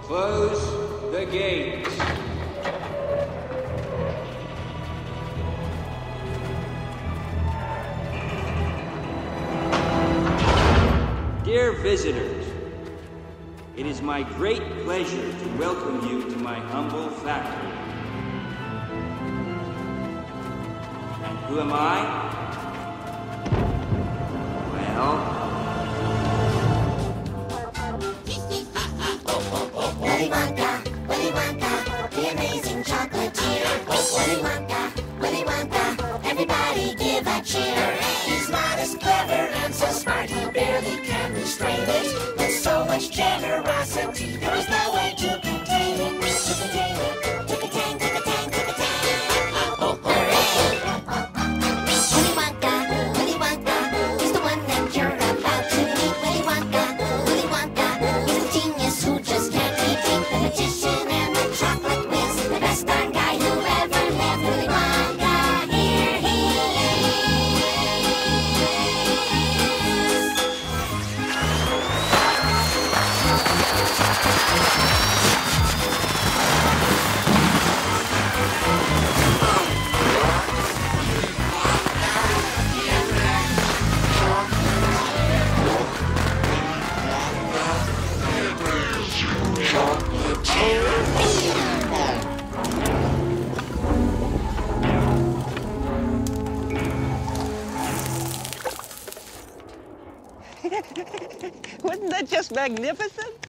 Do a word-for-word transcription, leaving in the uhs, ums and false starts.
Close the gates. Dear visitors, it is my great pleasure to welcome you to my humble factory. And who am I? Well... Willy Wonka, Willy Wonka, the amazing chocolatier. Willy Wonka, Willy Wonka, everybody give a cheer. He's modest, clever, and so smart he barely can restrain it. With so much generosity, there is no way to contain it. To contain it, to contain, to contain, to contain. Oh, hooray! Willy Wonka, Willy Wonka, he's the one that you're about to meet. Willy Wonka, Willy Wonka, he's a genius who just can't be beat. The magician and the chocolate whiz, the best darn guy who ever lived. Willy Wonka, here he Wasn't that just magnificent?